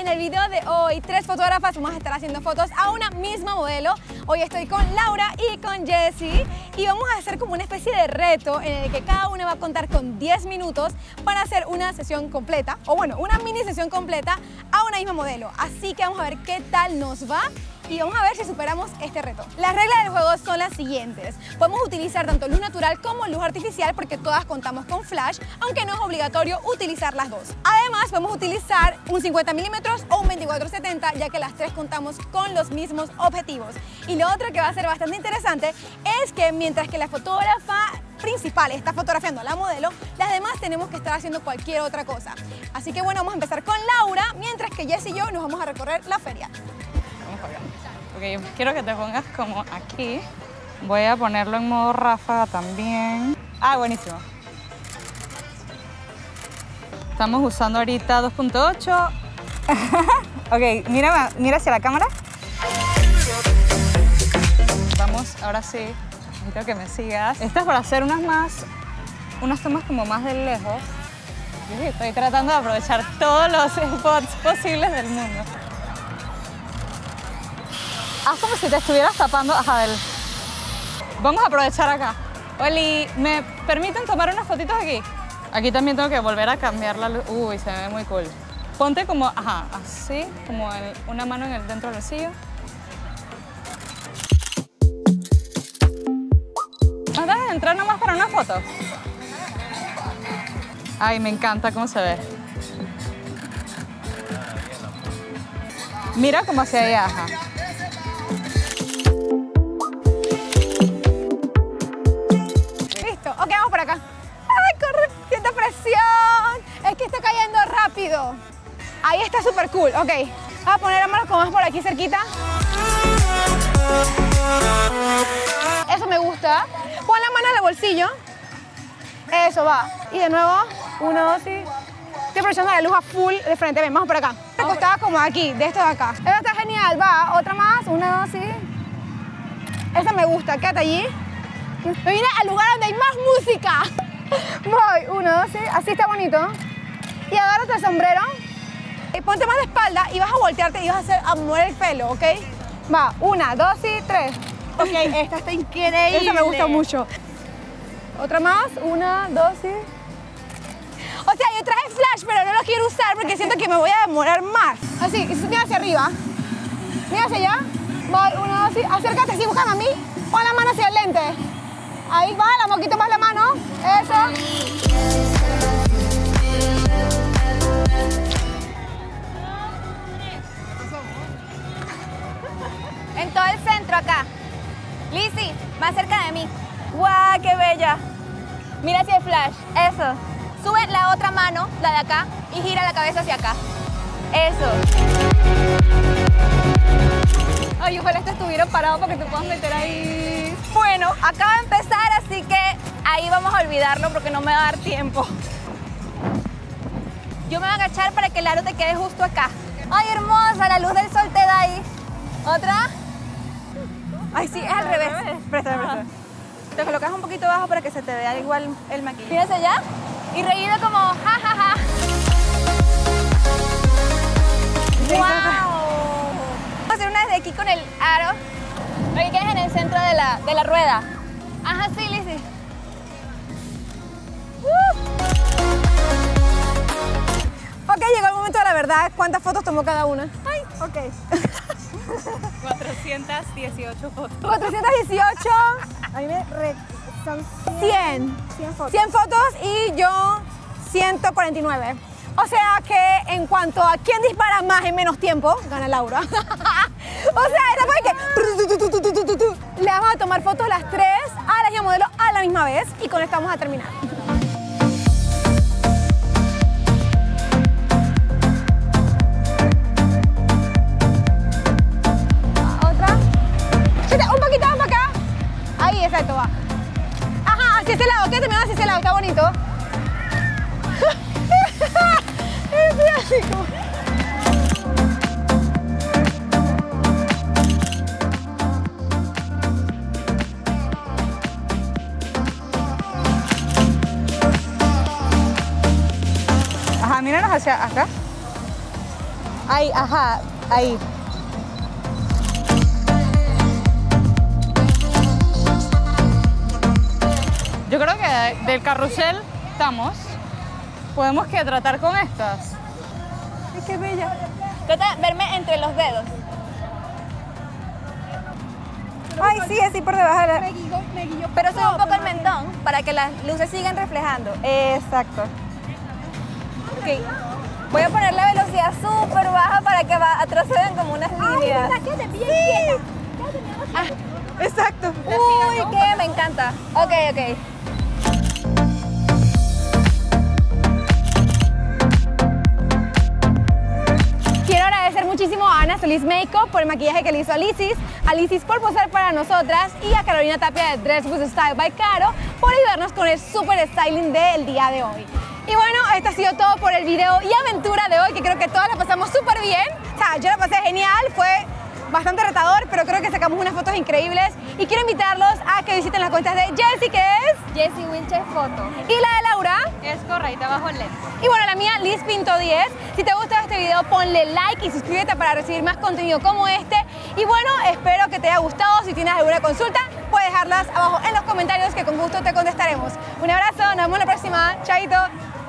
En el video de hoy, 3 fotógrafas vamos a estar haciendo fotos a una misma modelo. Hoy estoy con Laura y con Jessie y vamos a hacer como una especie de reto en el que cada una va a contar con 10 minutos para hacer una sesión completa, o bueno, una mini sesión completa a una misma modelo. Así que vamos a ver qué tal nos va y vamos a ver si superamos este reto. Las reglas del juego son las siguientes. Podemos utilizar tanto luz natural como luz artificial porque todas contamos con flash, aunque no es obligatorio utilizar las dos. Además, podemos utilizar un 50 milímetros o un 24-70, ya que las tres contamos con los mismos objetivos. Y lo otro que va a ser bastante interesante es que mientras que la fotógrafa principal está fotografiando a la modelo, las demás tenemos que estar haciendo cualquier otra cosa. Así que bueno, vamos a empezar con Laura, mientras que Jessie y yo nos vamos a recorrer la feria. Ok, quiero que te pongas como aquí. Voy a ponerlo en modo ráfaga también. Ah, buenísimo. Estamos usando ahorita 2.8. Ok, mira hacia la cámara. Vamos, ahora sí. Necesito que me sigas. Esta es para hacer unas tomas como más de lejos. Yo sí, estoy tratando de aprovechar todos los spots posibles del mundo. Haz como si te estuvieras tapando. Ajá, vamos a aprovechar acá. Oli, ¿me permiten tomar unas fotitos aquí? Aquí también tengo que volver a cambiar la luz. Uy, se ve muy cool. Ponte como, ajá, así, como una mano dentro del bolsillo. ¿No dejas entrar nomás para una foto? Ay, me encanta cómo se ve. Mira como hacia allá, ajá. Ok, vamos por acá. ¡Ay, corre! ¡Siento presión! Es que está cayendo rápido. Ahí está súper cool. Ok, voy a poner las manos como más por aquí cerquita. Eso me gusta. Pon la mano en el bolsillo. Eso va. Y de nuevo, 1, 2, sí. Estoy aprovechando la luz a full de frente. Ven, vamos por acá. Me costaba como aquí, de esto de acá. Esta está genial. Va, otra más. 1, 2, sí. Esa me gusta. Quédate allí. Me vine al lugar donde hay más música. Voy, 1, 2, sí. Así está bonito. Y agárrate el sombrero. Y ponte más de espalda y vas a voltearte y vas a mover el pelo, ¿ok? Va, 1, 2, sí, 3. Ok, esta está increíble. Esta me gusta mucho. Otra más, 1, 2, sí. O sea, yo traje flash, pero no lo quiero usar porque siento que me voy a demorar más. Así, y mira hacia arriba. Mira hacia allá. Voy, 1, 2, sí. Acércate así, búscame a mí. Pon la mano hacia el lente. Ahí va, un poquito más la mano. Eso. En todo el centro acá. Lizzy, más cerca de mí. ¡Guau, qué bella! Mira hacia el flash. Eso. Sube la otra mano, la de acá, y gira la cabeza hacia acá. Eso. Ay, ojalá esto estuviera parado para que te puedas meter ahí. Bueno, acaba de empezar, así que ahí vamos a olvidarlo porque no me va a dar tiempo. Yo me voy a agachar para que el aro te quede justo acá. ¡Ay, hermosa! La luz del sol te da ahí. ¿Otra? Ay, sí, es al revés. Presta. Te colocas un poquito abajo para que se te vea igual el maquillaje. Mira hacia allá y reído como ja, ja, ja. ¡Wow! Vamos a hacer una desde aquí con el aro. Para que quedes en el centro de la rueda. Ajá, sí, Lizzy. Ok, llegó el momento de la verdad. ¿Cuántas fotos tomó cada una? Ay, ok. 418 fotos. 418. A mí son 100. 100 fotos. 100 fotos y yo 149. O sea que en cuanto a quién dispara más en menos tiempo, gana Laura. O sea, esta fue que le vamos a tomar fotos las tres a la misma modelo a la misma vez y con esto vamos a terminar. Otra. Un poquito más para acá. Ahí, exacto, va. Ajá, hacia ese lado, quédate hacia ese lado, está bonito. Estoy así como... Ahí, ajá, ahí. Yo creo que del carrusel estamos. Podemos que tratar con estas. Ay, qué bella. Trata de verme entre los dedos. Ay, sí, así por debajo de la... Pero sube un poco el mentón para que las luces sigan reflejando. Exacto. Ok. Voy a poner la velocidad súper baja para que atrás se vean como unas líneas. Ah, exacto. Uy, qué, me encanta. Ok, ok. Quiero agradecer muchísimo a Ana Solís Makeup por el maquillaje que le hizo a Lisis por posar para nosotras y a Carolina Tapia de Dress with Style by Caro por ayudarnos con el super styling del día de hoy. Y bueno, esto ha sido todo por el video y aventura de hoy, que creo que todas la pasamos súper bien. O sea, yo la pasé genial, fue bastante retador, pero creo que sacamos unas fotos increíbles. Y quiero invitarlos a que visiten las cuentas de Jessie, que es Jessie Wilcher Foto. Y la de Laura Es correcta bajo el LED. Y bueno, la mía, Liz Pinto 10. Si te gusta este video, ponle like y suscríbete para recibir más contenido como este. Y bueno, espero que te haya gustado. Si tienes alguna consulta, puedes dejarlas abajo en los comentarios, que con gusto te contestaremos. Un abrazo, nos vemos la próxima. Chaito.